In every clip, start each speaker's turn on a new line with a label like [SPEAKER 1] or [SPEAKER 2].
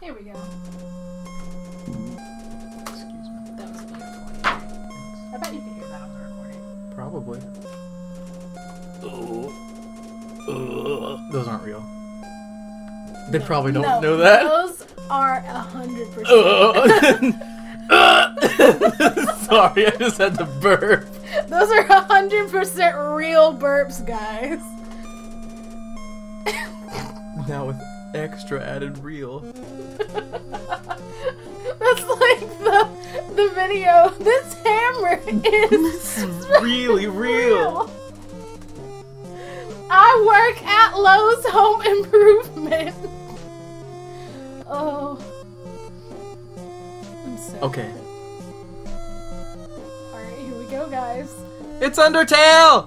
[SPEAKER 1] Here we go.
[SPEAKER 2] Excuse me.
[SPEAKER 1] That was my recording. I bet you can hear that on the recording.
[SPEAKER 2] Probably. Those aren't real. They probably don't know that.
[SPEAKER 1] Those are 100%.
[SPEAKER 2] Sorry, I just had to burp.
[SPEAKER 1] Those are 100% real burps, guys.
[SPEAKER 2] Now with extra added real.
[SPEAKER 1] That's like the video. This hammer is
[SPEAKER 2] Really real.
[SPEAKER 1] I work at Lowe's Home Improvement. Oh. I'm so
[SPEAKER 2] Okay.
[SPEAKER 1] Alright, here we go, guys.
[SPEAKER 2] It's Undertale!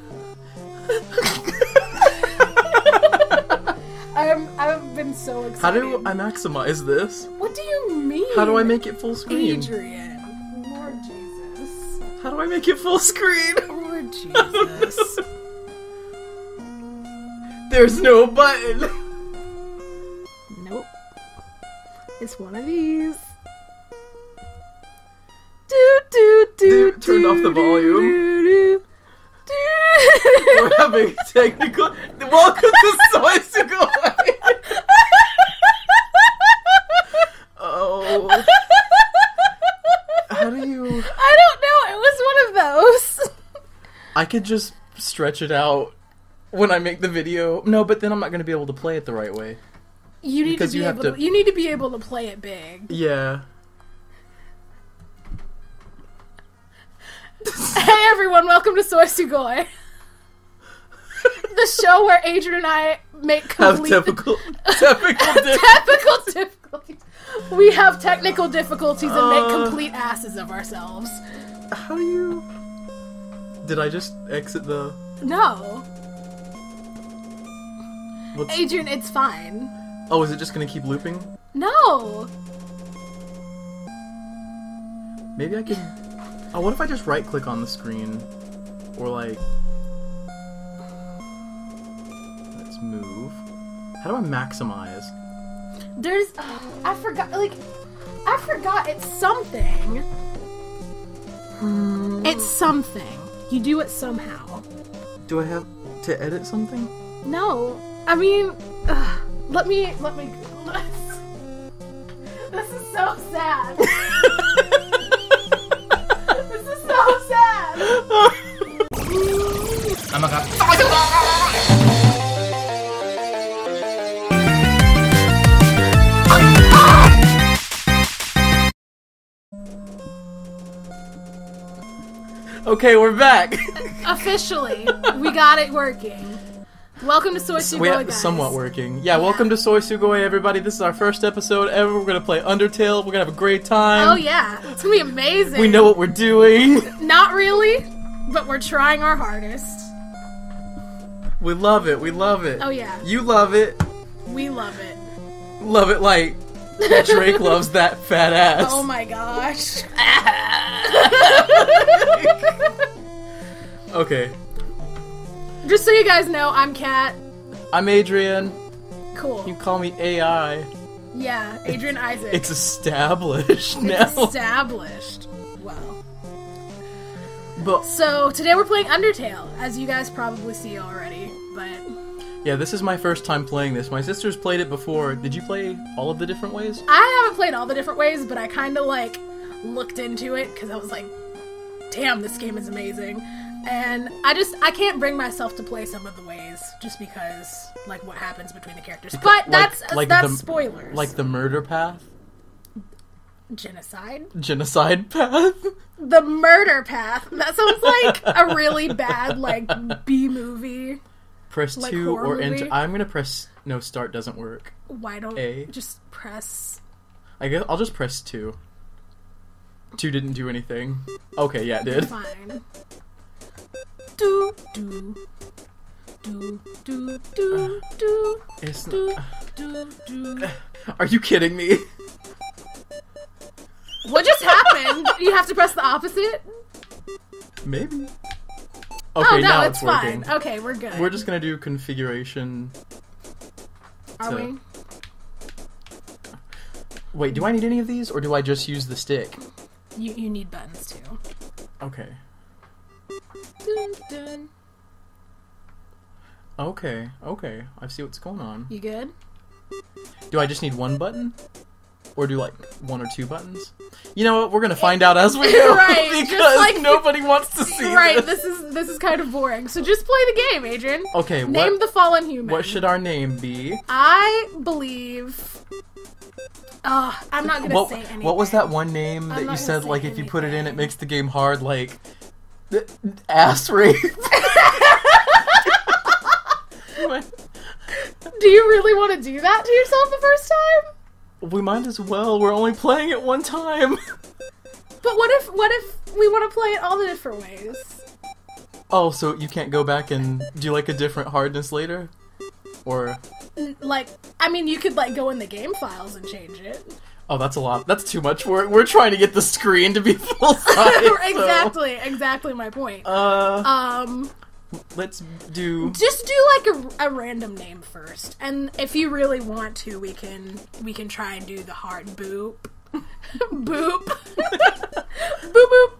[SPEAKER 1] I've been so excited.
[SPEAKER 2] How do I maximize this?
[SPEAKER 1] What do you mean?
[SPEAKER 2] How do I make it full screen?
[SPEAKER 1] Adrian. Lord Jesus.
[SPEAKER 2] How do I make it full screen?
[SPEAKER 1] Lord Jesus.
[SPEAKER 2] There's no button.
[SPEAKER 1] Nope. It's one of these. Do,
[SPEAKER 2] Turned off the volume.
[SPEAKER 1] do, do.
[SPEAKER 2] We're having technical. Welcome to Soy Sugoi. Oh. How do you?
[SPEAKER 1] I don't know. It was one of those.
[SPEAKER 2] I could just stretch it out when I make the video. No, but then I'm not going to be able to play it the right way.
[SPEAKER 1] You need
[SPEAKER 2] Because
[SPEAKER 1] to be
[SPEAKER 2] you have
[SPEAKER 1] able.
[SPEAKER 2] to-
[SPEAKER 1] You need to be able to play it big.
[SPEAKER 2] Yeah.
[SPEAKER 1] Hey everyone, welcome to Soy Sugoi. The show where Adrian and I make
[SPEAKER 2] Have
[SPEAKER 1] complete
[SPEAKER 2] typical
[SPEAKER 1] technical difficulties. We have technical difficulties and make complete asses of ourselves.
[SPEAKER 2] How do you? Did I just exit the?
[SPEAKER 1] No.
[SPEAKER 2] What's...
[SPEAKER 1] Adrian, it's fine.
[SPEAKER 2] Oh, is it just gonna keep looping?
[SPEAKER 1] No.
[SPEAKER 2] Maybe I can. Oh, what if I just right-click on the screen, or like? Let's move. How do I maximize?
[SPEAKER 1] There's... I forgot, it's something. It's something. You do it somehow.
[SPEAKER 2] Do I have to edit something?
[SPEAKER 1] No. I mean... Let me Google this. This is so sad. This is so sad.
[SPEAKER 2] Oh my god. Okay, we're back.
[SPEAKER 1] Officially, we got it working. Welcome to Soy Sugoi, guys.
[SPEAKER 2] Somewhat working. Yeah, welcome to Soy Sugoi, everybody. This is our first episode ever. We're gonna play Undertale. We're gonna have a great time.
[SPEAKER 1] Oh yeah, it's gonna be amazing.
[SPEAKER 2] We know what we're doing.
[SPEAKER 1] Not really, but we're trying our hardest.
[SPEAKER 2] We love it. We love it.
[SPEAKER 1] Oh yeah,
[SPEAKER 2] You love it.
[SPEAKER 1] we love it.
[SPEAKER 2] Love it like Drake loves that fat ass.
[SPEAKER 1] Oh my gosh.
[SPEAKER 2] Okay.
[SPEAKER 1] Just so you guys know, I'm Kat.
[SPEAKER 2] I'm Adrian.
[SPEAKER 1] Cool.
[SPEAKER 2] You can call me AI.
[SPEAKER 1] Yeah, Adrian Isaac.
[SPEAKER 2] It's established
[SPEAKER 1] It's
[SPEAKER 2] now.
[SPEAKER 1] established. Wow.
[SPEAKER 2] But
[SPEAKER 1] So today we're playing Undertale, as you guys probably see already. But
[SPEAKER 2] yeah, this is my first time playing this. My sister's played it before. Did you play all of the different ways?
[SPEAKER 1] I haven't played all the different ways, but I kind of like looked into it because I was like, damn, this game is amazing. And I can't bring myself to play some of the ways just because, like, what happens between the characters. But that's spoilers.
[SPEAKER 2] Like the murder path?
[SPEAKER 1] Genocide?
[SPEAKER 2] Genocide path?
[SPEAKER 1] The murder path. That sounds like a really bad, like, B-movie.
[SPEAKER 2] Press
[SPEAKER 1] Like
[SPEAKER 2] 2
[SPEAKER 1] horror
[SPEAKER 2] or enter.
[SPEAKER 1] movie?
[SPEAKER 2] I'm gonna press. No, start doesn't work.
[SPEAKER 1] Why don't
[SPEAKER 2] A.
[SPEAKER 1] just press...
[SPEAKER 2] I guess I'll just press 2. 2 didn't do anything. Okay, yeah, it did.
[SPEAKER 1] Fine. Do, do. Do, do, do, do.
[SPEAKER 2] It's
[SPEAKER 1] Do,
[SPEAKER 2] not...
[SPEAKER 1] do, do.
[SPEAKER 2] Are you kidding me?
[SPEAKER 1] What just happened? You have to press the opposite?
[SPEAKER 2] Maybe.
[SPEAKER 1] Oh,
[SPEAKER 2] Okay,
[SPEAKER 1] no,
[SPEAKER 2] now
[SPEAKER 1] it's
[SPEAKER 2] it's working.
[SPEAKER 1] fine. Okay, we're good.
[SPEAKER 2] We're just gonna do configuration.
[SPEAKER 1] Are
[SPEAKER 2] to-
[SPEAKER 1] we?
[SPEAKER 2] Wait, do I need any of these, or do I just use the stick?
[SPEAKER 1] You need buttons too.
[SPEAKER 2] Okay.
[SPEAKER 1] Dun, dun.
[SPEAKER 2] Okay. I see what's going on.
[SPEAKER 1] You good?
[SPEAKER 2] Do I just need one button? Or do, like, one or two buttons? You know what? We're gonna find out as we go.
[SPEAKER 1] Right,
[SPEAKER 2] because
[SPEAKER 1] just like-
[SPEAKER 2] nobody wants to see
[SPEAKER 1] Right,
[SPEAKER 2] this.
[SPEAKER 1] this is kind of boring. So just play the game, Adrian.
[SPEAKER 2] Okay,
[SPEAKER 1] Name the fallen human.
[SPEAKER 2] what should our name be?
[SPEAKER 1] I believe... I'm not gonna say anything.
[SPEAKER 2] What was that one name that
[SPEAKER 1] not
[SPEAKER 2] you
[SPEAKER 1] gonna
[SPEAKER 2] said,
[SPEAKER 1] say
[SPEAKER 2] like, if you put it in, it
[SPEAKER 1] anything.
[SPEAKER 2] makes the game hard, like... Ass rape?
[SPEAKER 1] Do you really want to do that to yourself the first time?
[SPEAKER 2] We might as well. We're only playing it one time.
[SPEAKER 1] But what if we want to play it all the different ways?
[SPEAKER 2] Oh, so you can't go back and do, like, a different hardness later? Or...
[SPEAKER 1] Like, I mean, you could, like, go in the game files and change it.
[SPEAKER 2] Oh, that's a lot. That's too much work. We're trying to get the screen to be full size.
[SPEAKER 1] Exactly my point.
[SPEAKER 2] Let's do...
[SPEAKER 1] Just do, like, a random name first. And if you really want to, we can try and do the hard boop. Boop. Boop boop.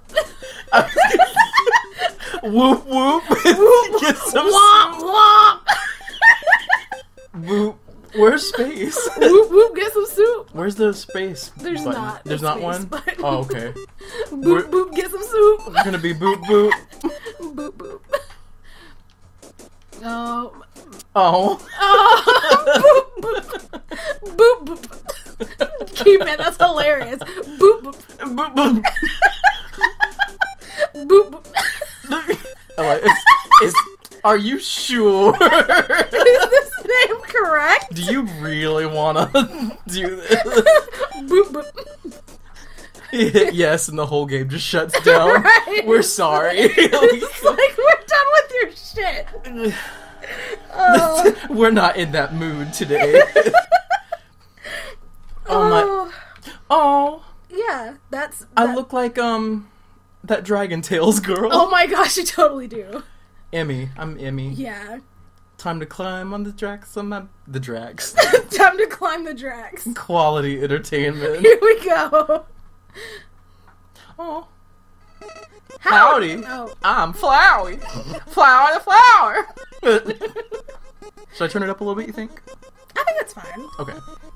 [SPEAKER 2] Whoop whoop. Get some
[SPEAKER 1] Womp womp.
[SPEAKER 2] Whoop. Where's space?
[SPEAKER 1] Whoop whoop, get some soup.
[SPEAKER 2] Where's the space
[SPEAKER 1] There's
[SPEAKER 2] button?
[SPEAKER 1] not.
[SPEAKER 2] There's
[SPEAKER 1] a
[SPEAKER 2] not
[SPEAKER 1] space
[SPEAKER 2] one?
[SPEAKER 1] button.
[SPEAKER 2] Oh, okay.
[SPEAKER 1] Boop boop, get some soup.
[SPEAKER 2] It's gonna be boop boop.
[SPEAKER 1] Boop boop. Oh.
[SPEAKER 2] Oh.
[SPEAKER 1] Boop boop. Boop boop. Keep it, that's hilarious. Boop boop.
[SPEAKER 2] Boop boop.
[SPEAKER 1] Boop boop.
[SPEAKER 2] Are you sure?
[SPEAKER 1] Is this name correct?
[SPEAKER 2] Do you really wanna do this?
[SPEAKER 1] Boop boop.
[SPEAKER 2] You hit yes and the whole game just shuts down.
[SPEAKER 1] Right.
[SPEAKER 2] We're sorry.
[SPEAKER 1] It's like, we're done with your shit. Oh.
[SPEAKER 2] We're not in that mood today. Oh.
[SPEAKER 1] Yeah, that's...
[SPEAKER 2] I look like, that Dragon Tales girl.
[SPEAKER 1] Oh my gosh, you totally do.
[SPEAKER 2] Emmy. I'm Emmy.
[SPEAKER 1] Yeah.
[SPEAKER 2] Time to climb on the Drax the Drax.
[SPEAKER 1] Time to climb the Drax.
[SPEAKER 2] Quality entertainment.
[SPEAKER 1] Here we go.
[SPEAKER 2] Oh. Howdy.
[SPEAKER 1] Oh.
[SPEAKER 2] I'm Flowey. Flower the flower. Should I turn it up a little bit, you think?
[SPEAKER 1] I think that's fine.
[SPEAKER 2] Okay.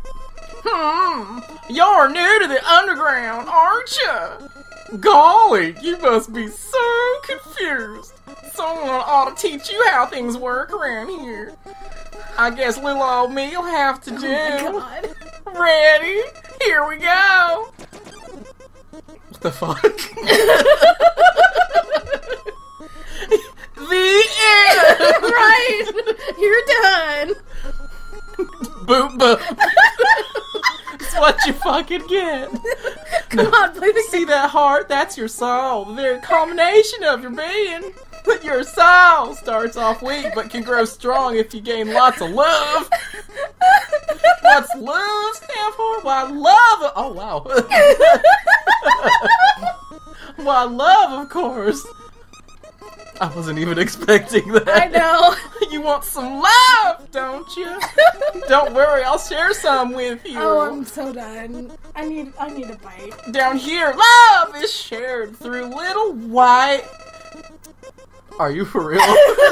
[SPEAKER 2] You're new to the underground, aren't you? Golly, you must be so confused. Someone ought to teach you how things work around here. I guess little old me'll have to do.
[SPEAKER 1] Oh my god.
[SPEAKER 2] Ready? Here we go. What the fuck? The end.
[SPEAKER 1] Right. You're done.
[SPEAKER 2] Boop boop. It's what you fucking get.
[SPEAKER 1] Come on, play the
[SPEAKER 2] See that heart? That's your soul. The very combination of your being. Your soul starts off weak but can grow strong if you gain lots of love. What's love stand for? Why, love. Oh, wow. Why, love, of course. I wasn't even expecting that.
[SPEAKER 1] I know.
[SPEAKER 2] You want some love, don't you? Don't worry, I'll share some with you.
[SPEAKER 1] Oh, I'm so done. I need a bite.
[SPEAKER 2] Down here, love is shared through little white... Are you for real?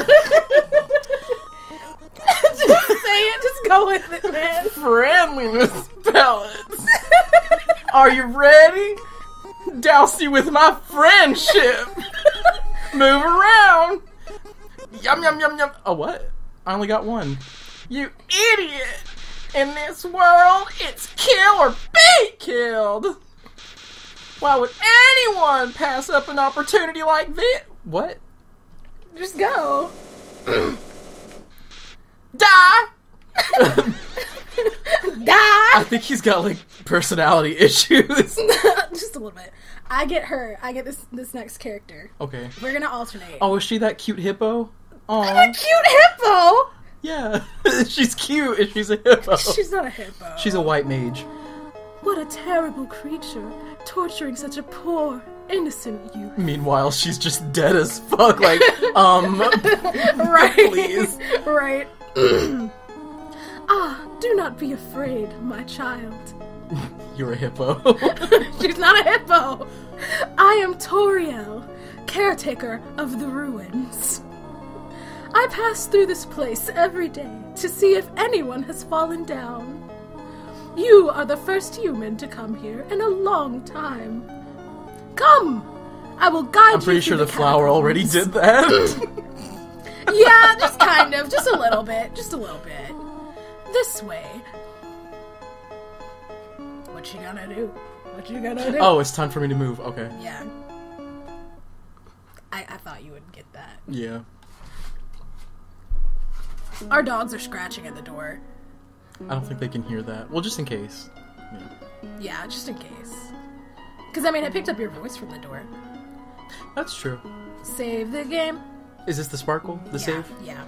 [SPEAKER 1] Just say it. Just go with it, man.
[SPEAKER 2] Friendliness pellets. Are you ready? Douse you with my friendship. Move around. Yum, yum, yum, yum. Oh, what? I only got one. You idiot. In this world, it's kill or be killed. Why would anyone pass up an opportunity like this? What?
[SPEAKER 1] Just go.
[SPEAKER 2] Die!
[SPEAKER 1] Die!
[SPEAKER 2] I think he's got, like, personality issues.
[SPEAKER 1] Just a little bit. I get her. I get this next character.
[SPEAKER 2] Okay.
[SPEAKER 1] We're gonna alternate.
[SPEAKER 2] Oh, is she that cute hippo?
[SPEAKER 1] I'm a
[SPEAKER 2] Aww.
[SPEAKER 1] cute hippo!
[SPEAKER 2] Yeah. She's cute and she's a hippo.
[SPEAKER 1] She's not a hippo.
[SPEAKER 2] She's a white mage.
[SPEAKER 1] What a terrible creature, torturing such a poor, innocent youth.
[SPEAKER 2] Meanwhile, she's just dead as fuck, like,
[SPEAKER 1] Right.
[SPEAKER 2] please.
[SPEAKER 1] Right. Ah, do not be afraid, my child.
[SPEAKER 2] You're a hippo.
[SPEAKER 1] She's not a hippo. I am Toriel, caretaker of the ruins. I pass through this place every day to see if anyone has fallen down. You are the first human to come here in a long time. Come! I will guide you.
[SPEAKER 2] I'm pretty sure
[SPEAKER 1] through
[SPEAKER 2] the flower
[SPEAKER 1] catacombs.
[SPEAKER 2] already did that.
[SPEAKER 1] Yeah, just kind of. Just a little bit. Just a little bit. This way. What you gonna do? What you gonna do?
[SPEAKER 2] Oh, it's time for me to move. Okay.
[SPEAKER 1] Yeah. I thought you would get that.
[SPEAKER 2] Yeah.
[SPEAKER 1] Our dogs are scratching at the door.
[SPEAKER 2] I don't think they can hear that. Well, just in case.
[SPEAKER 1] Yeah, just in case. Because, I mean, I picked up your voice from the door.
[SPEAKER 2] That's true.
[SPEAKER 1] Save the game.
[SPEAKER 2] Is this the sparkle? The save?
[SPEAKER 1] Yeah.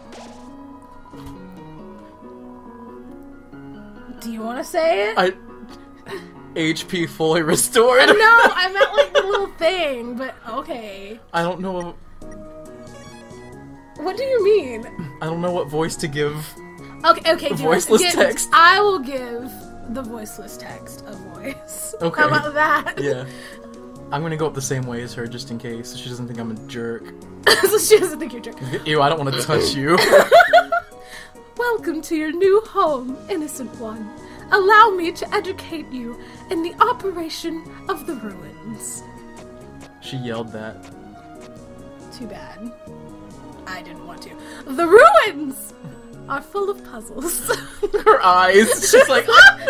[SPEAKER 1] Do you want to say it?
[SPEAKER 2] HP fully restored.
[SPEAKER 1] No, I meant like the little thing, but okay.
[SPEAKER 2] I don't know.
[SPEAKER 1] What do you mean?
[SPEAKER 2] I don't know what voice to give.
[SPEAKER 1] Okay,
[SPEAKER 2] The voiceless text.
[SPEAKER 1] I will give the voiceless text a voice.
[SPEAKER 2] Okay.
[SPEAKER 1] How about that?
[SPEAKER 2] Yeah. I'm gonna go up the same way as her just in case, so she doesn't think I'm a jerk.
[SPEAKER 1] So she doesn't think you're jerk.
[SPEAKER 2] Ew, I don't want to touch you.
[SPEAKER 1] Welcome to your new home, innocent one. Allow me to educate you in the operation of the ruins.
[SPEAKER 2] She yelled that.
[SPEAKER 1] Too bad. I didn't want to. The ruins are full of puzzles.
[SPEAKER 2] Her eyes. She's like,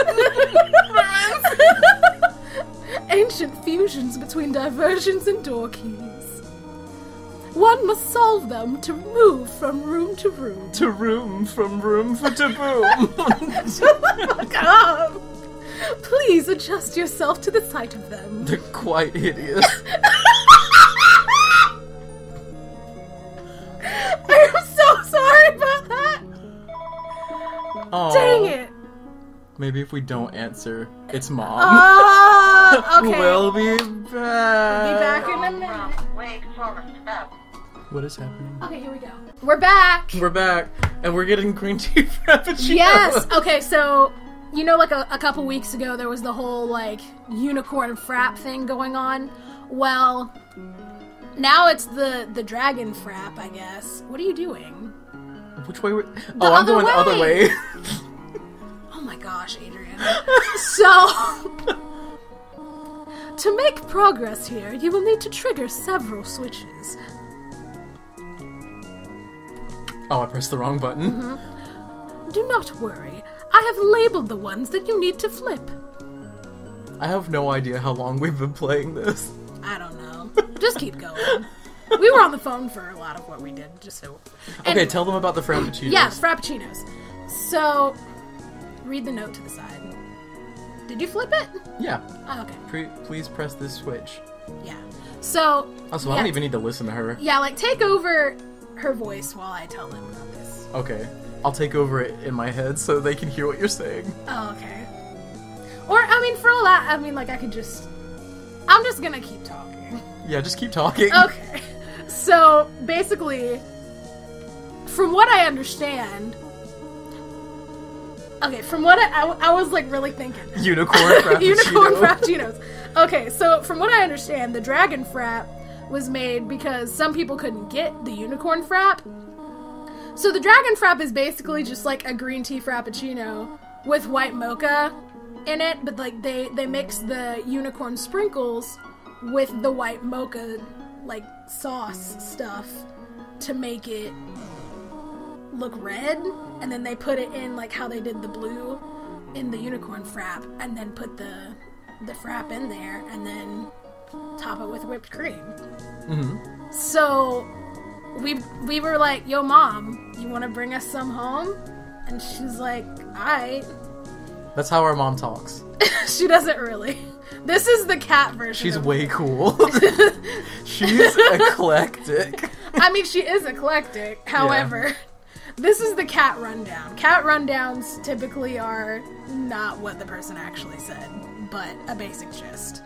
[SPEAKER 1] Ancient fusions between diversions and door keys. One must solve them to move from room to room.
[SPEAKER 2] to room from room for to boom.
[SPEAKER 1] Shut the fuck up! Please adjust yourself to the sight of them.
[SPEAKER 2] They're quite hideous.
[SPEAKER 1] I'm so sorry about that!
[SPEAKER 2] Aw.
[SPEAKER 1] Dang it!
[SPEAKER 2] Maybe if we don't answer, it's mom.
[SPEAKER 1] Okay.
[SPEAKER 2] We'll be
[SPEAKER 1] Be
[SPEAKER 2] back.
[SPEAKER 1] back in a minute.
[SPEAKER 2] What is happening?
[SPEAKER 1] Okay, here we go. We're back!
[SPEAKER 2] We're back, and we're getting green tea frappuccino.
[SPEAKER 1] Yes! Okay, so, you know, like a couple weeks ago, there was the whole, like, unicorn frap thing going on? Well, now it's the dragon frap, I guess. What are you doing?
[SPEAKER 2] Which way? Oh, I'm going the other way.
[SPEAKER 1] Oh my gosh, Adrian. So, to make progress here, you will need to trigger several switches.
[SPEAKER 2] Oh, I pressed the wrong button.
[SPEAKER 1] Mm-hmm. Do not worry. I have labeled the ones that you need to flip.
[SPEAKER 2] I have no idea how long we've been playing this.
[SPEAKER 1] I don't know. Just keep going. We were on the phone for a lot of what we did, just so... Anyway.
[SPEAKER 2] Okay, tell them about the frappuccinos.
[SPEAKER 1] Yeah, frappuccinos. So, read the note to the side. Did you flip it?
[SPEAKER 2] Yeah.
[SPEAKER 1] Oh, okay.
[SPEAKER 2] Please press this switch.
[SPEAKER 1] Yeah. So...
[SPEAKER 2] Also, I don't even need to listen to her.
[SPEAKER 1] Yeah, like, take over her voice while I tell them about this.
[SPEAKER 2] Okay. I'll take over it in my head so they can hear what you're saying.
[SPEAKER 1] Oh, okay. Or, I mean, for all that, I mean, like, I could just... I'm just gonna keep talking.
[SPEAKER 2] Yeah, just keep talking.
[SPEAKER 1] Okay. So, basically, from what I understand... Okay, from what I was, like, really thinking.
[SPEAKER 2] Unicorn frappuccino.
[SPEAKER 1] Unicorn frappuccinos. Okay, so from what I understand, the dragon frap was made because some people couldn't get the unicorn frap. So the dragon frap is basically just like a green tea frappuccino with white mocha in it, but like they mix the unicorn sprinkles with the white mocha like sauce stuff to make it look red, and then they put it in like how they did the blue in the unicorn frap, and then put the frap in there, and then top it with whipped cream.
[SPEAKER 2] Mm-hmm.
[SPEAKER 1] So we were like, yo mom, you want to bring us some home? And she's like, alright.
[SPEAKER 2] That's how our mom talks.
[SPEAKER 1] She doesn't really. This is the cat version.
[SPEAKER 2] She's
[SPEAKER 1] of
[SPEAKER 2] way cool. She's eclectic.
[SPEAKER 1] I mean, she is eclectic. However, this is the cat rundown. Cat rundowns typically are not what the person actually said, but a basic gist.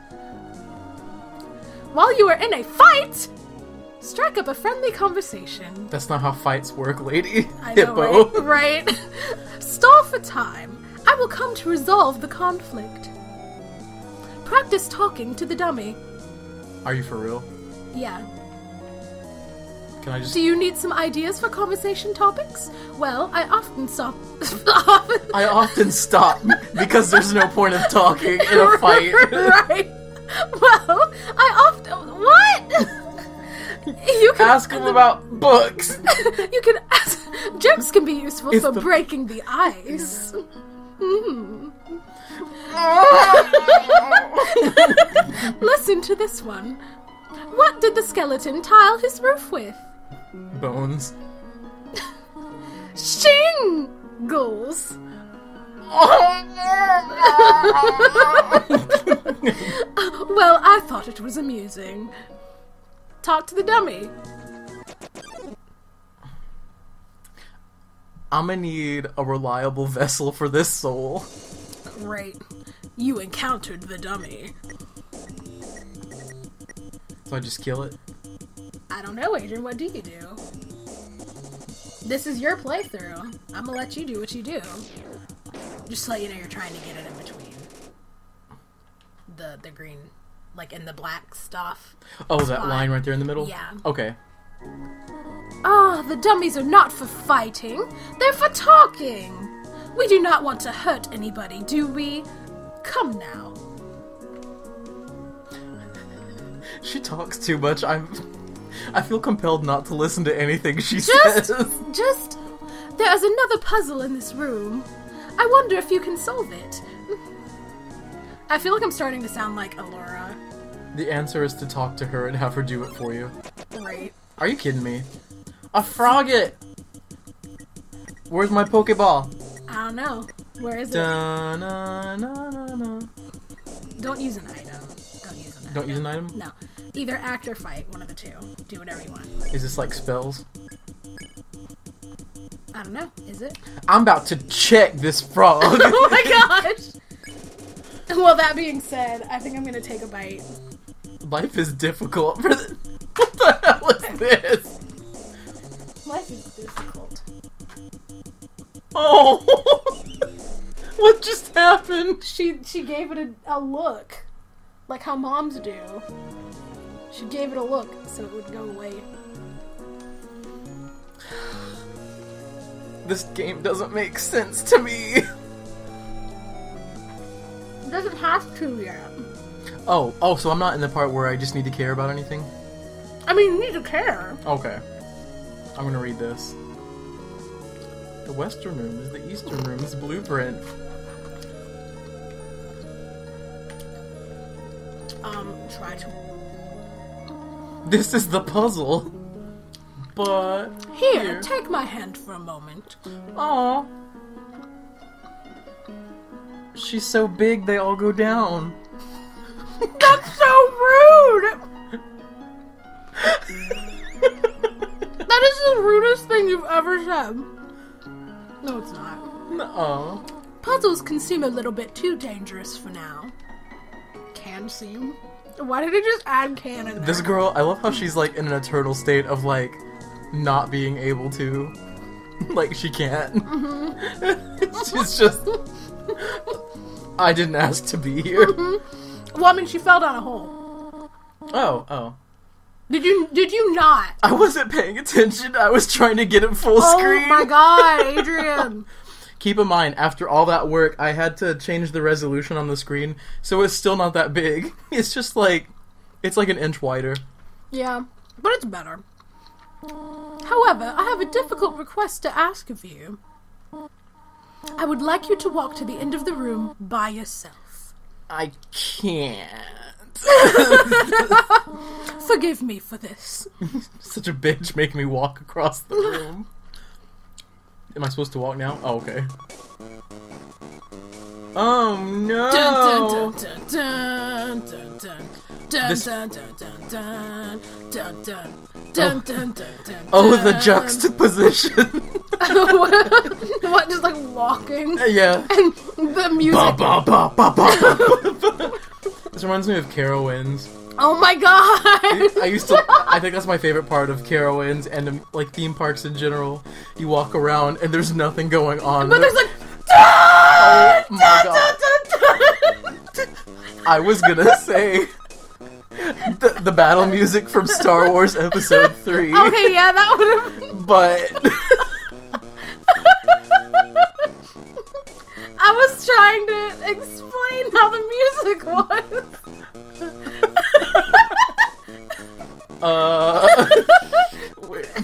[SPEAKER 1] While you are in a fight, strike up a friendly conversation.
[SPEAKER 2] That's not how fights work, lady.
[SPEAKER 1] I know,
[SPEAKER 2] Hippo.
[SPEAKER 1] right? Stall for time. I will come to resolve the conflict. practice talking to the dummy.
[SPEAKER 2] Are you for real?
[SPEAKER 1] Yeah.
[SPEAKER 2] Can I just...
[SPEAKER 1] Do you need some ideas for conversation topics? Well, I often stop...
[SPEAKER 2] I often stop because there's no point of talking in a fight.
[SPEAKER 1] Right. Well, I often... What? You can
[SPEAKER 2] Ask him about books.
[SPEAKER 1] You can ask... Jokes can be useful
[SPEAKER 2] It's
[SPEAKER 1] for
[SPEAKER 2] the-
[SPEAKER 1] breaking the ice. Listen to this one. What did the skeleton tile his roof with?
[SPEAKER 2] Bones.
[SPEAKER 1] Shingles. Well, I thought it was amusing. Talk to the dummy.
[SPEAKER 2] I'm gonna need a reliable vessel for this soul.
[SPEAKER 1] Great. You encountered the dummy.
[SPEAKER 2] So I just kill it?
[SPEAKER 1] I don't know, Adrian. What do you do? This is your playthrough. I'm gonna let you do what you do. Just to let you know you're trying to get it in between. The green, like in the black stuff.
[SPEAKER 2] Oh, that
[SPEAKER 1] Spot.
[SPEAKER 2] line right there in the middle?
[SPEAKER 1] Yeah.
[SPEAKER 2] Okay.
[SPEAKER 1] Ah, the dummies are not for fighting. They're for talking. We do not want to hurt anybody, do we? Come now.
[SPEAKER 2] She talks too much. I feel compelled not to listen to anything she
[SPEAKER 1] Just,
[SPEAKER 2] says.
[SPEAKER 1] there is another puzzle in this room. I wonder if you can solve it. I feel like I'm starting to sound like Allura.
[SPEAKER 2] The answer is to talk to her and have her do it for you.
[SPEAKER 1] Right.
[SPEAKER 2] Are you kidding me? A frogget! Where's my Pokeball?
[SPEAKER 1] I don't know. Where is it?
[SPEAKER 2] Da-na-na-na-na.
[SPEAKER 1] Don't use an item. Don't use an item.
[SPEAKER 2] Don't use an item?
[SPEAKER 1] No. Either act or fight. One of the two. Do whatever you want.
[SPEAKER 2] Is this like spells?
[SPEAKER 1] I don't know. Is it?
[SPEAKER 2] I'm about to check this frog.
[SPEAKER 1] Oh my gosh! Well, that being said, I think I'm gonna take a bite.
[SPEAKER 2] Life is difficult for the... What the hell is this?
[SPEAKER 1] Life is difficult.
[SPEAKER 2] Oh! What just happened?
[SPEAKER 1] She gave it a look. Like how moms do. She gave it a look so it would go away.
[SPEAKER 2] This game doesn't make sense to me.
[SPEAKER 1] It doesn't have to yet.
[SPEAKER 2] Oh, so I'm not in the part where I just need to care about anything?
[SPEAKER 1] I mean, you need to care.
[SPEAKER 2] Okay. I'm gonna read this. The Western Room is the Eastern Room's blueprint.
[SPEAKER 1] Try to.
[SPEAKER 2] This is the puzzle. But...
[SPEAKER 1] Here, take my hand for a moment.
[SPEAKER 2] Aw. She's so big they all go down.
[SPEAKER 1] That's so rude! That is the rudest thing you've ever said. No, it's not.
[SPEAKER 2] Nuh-uh.
[SPEAKER 1] Puzzles can seem a little bit too dangerous for now. Can seem? Why did it just add can in there?
[SPEAKER 2] This girl, I love how she's like in an eternal state of like not being able to. Like she can't. Mm-hmm. She's just... I didn't ask to be here.
[SPEAKER 1] Mm-hmm. Well, I mean, she fell down a hole.
[SPEAKER 2] Oh.
[SPEAKER 1] Did you not?
[SPEAKER 2] I wasn't paying attention. I was trying to get it full screen.
[SPEAKER 1] Oh my god, Adrian.
[SPEAKER 2] Keep in mind, after all that work, I had to change the resolution on the screen, so it's still not that big. It's just like, it's like an inch wider.
[SPEAKER 1] Yeah, but it's better. However, I have a difficult request to ask of you. I would like you to walk to the end of the room by yourself.
[SPEAKER 2] I can't.
[SPEAKER 1] Forgive me for this.
[SPEAKER 2] Such a bitch making me walk across the room. Am I supposed to walk now? Oh, okay. Oh no!
[SPEAKER 1] Dun, dun, dun, dun, dun, dun,
[SPEAKER 2] This-
[SPEAKER 1] dun, dun, dun, dun, dun, dun, dun, dun, dun, dun,
[SPEAKER 2] Oh, the
[SPEAKER 1] dun.
[SPEAKER 2] juxtaposition.
[SPEAKER 1] What, just like walking?
[SPEAKER 2] Yeah.
[SPEAKER 1] And the music.
[SPEAKER 2] Ba, ba, ba, ba, ba, ba. This reminds me of Carowinds.
[SPEAKER 1] Oh my god!
[SPEAKER 2] I think that's my favorite part of Carowinds and like theme parks in general. You walk around and there's nothing going on.
[SPEAKER 1] But there's like,
[SPEAKER 2] oh my god. I was gonna say the battle music from Star Wars Episode 3.
[SPEAKER 1] Okay, yeah, that would have.
[SPEAKER 2] But
[SPEAKER 1] I was trying to explain how the music was.
[SPEAKER 2] wait.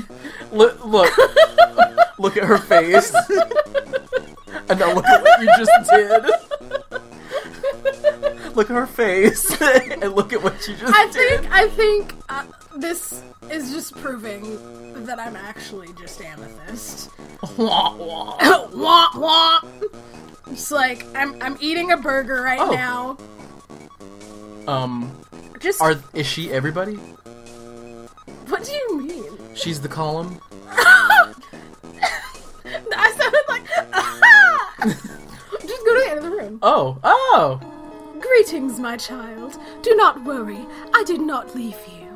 [SPEAKER 2] Look at her face. And now look at what you just did. Look at her face. And look at what you just did.
[SPEAKER 1] I think this is just proving that I'm actually just Amethyst.
[SPEAKER 2] Wah, wah.
[SPEAKER 1] Wah, wah. It's like I'm eating a burger right now. Just
[SPEAKER 2] Is she everybody?
[SPEAKER 1] what do you mean?
[SPEAKER 2] She's the column?
[SPEAKER 1] I sounded like just go to the end of the room.
[SPEAKER 2] Oh.
[SPEAKER 1] Greetings, my child. Do not worry. I did not leave you.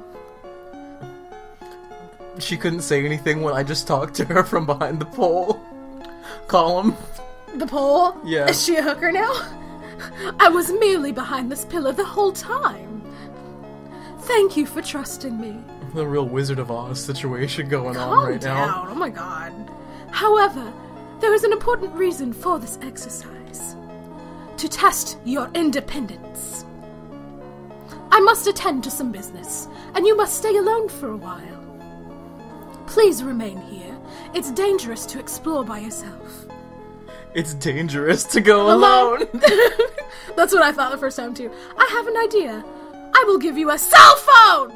[SPEAKER 2] She couldn't say anything when I just talked to her from behind the pole. Column.
[SPEAKER 1] The pole?
[SPEAKER 2] Yeah.
[SPEAKER 1] Is she a hooker now? I was merely behind this pillar the whole time. Thank you for trusting me.
[SPEAKER 2] The real Wizard of Oz situation going on
[SPEAKER 1] Calm
[SPEAKER 2] right
[SPEAKER 1] down.
[SPEAKER 2] now.
[SPEAKER 1] Oh my god. However, there is an important reason for this exercise. To test your independence. I must attend to some business, and you must stay alone for a while. Please remain here. It's dangerous to explore by yourself.
[SPEAKER 2] It's dangerous to go alone.
[SPEAKER 1] That's what I thought the first time too. I have an idea. I will give you a cell phone!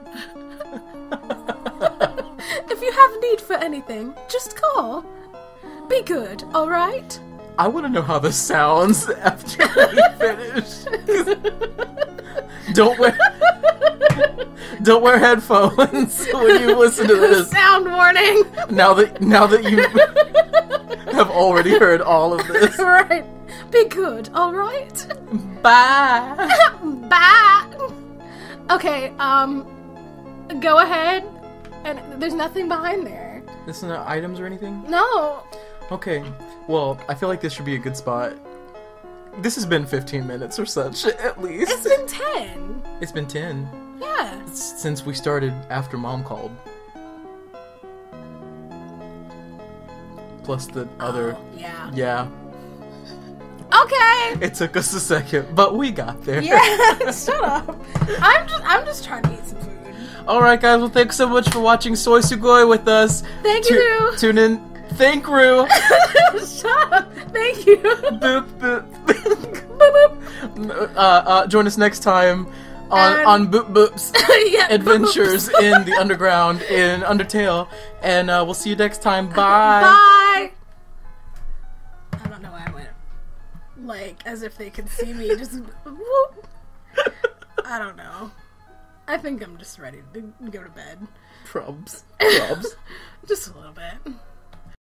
[SPEAKER 1] If you have need for anything, just call. Be good, alright?
[SPEAKER 2] I want to know how this sounds after we finish. Don't wear headphones when you listen to this.
[SPEAKER 1] Sound warning!
[SPEAKER 2] Now that you have already heard all of this.
[SPEAKER 1] Right. Be good, alright?
[SPEAKER 2] Bye.
[SPEAKER 1] Bye! Okay, go ahead. And there's nothing behind there.
[SPEAKER 2] There's no items or anything?
[SPEAKER 1] No.
[SPEAKER 2] Okay. Well, I feel like this should be a good spot. This has been 15 minutes or such, at least.
[SPEAKER 1] It's been 10.
[SPEAKER 2] It's been 10.
[SPEAKER 1] Yeah.
[SPEAKER 2] Since we started after Mom called. Plus the other...
[SPEAKER 1] Oh, yeah.
[SPEAKER 2] Yeah.
[SPEAKER 1] Okay.
[SPEAKER 2] It took us a second, but we got there.
[SPEAKER 1] Yeah. Shut up. I'm just trying to eat some food.
[SPEAKER 2] Alright guys, well thanks so much for watching Soy Sugoi with us.
[SPEAKER 1] Thank you.
[SPEAKER 2] Tune in. Thank Rue.
[SPEAKER 1] Shut up. Thank you.
[SPEAKER 2] Boop boop.
[SPEAKER 1] Boop, boop.
[SPEAKER 2] Join us next time on Boop Boop's
[SPEAKER 1] Yeah,
[SPEAKER 2] adventures in the underground in Undertale, and we'll see you next time. Bye.
[SPEAKER 1] Bye. I don't know why I went like as if they could see me. Just whoop. I don't know. I think I'm just ready to go to bed.
[SPEAKER 2] Probs.
[SPEAKER 1] Just a little bit.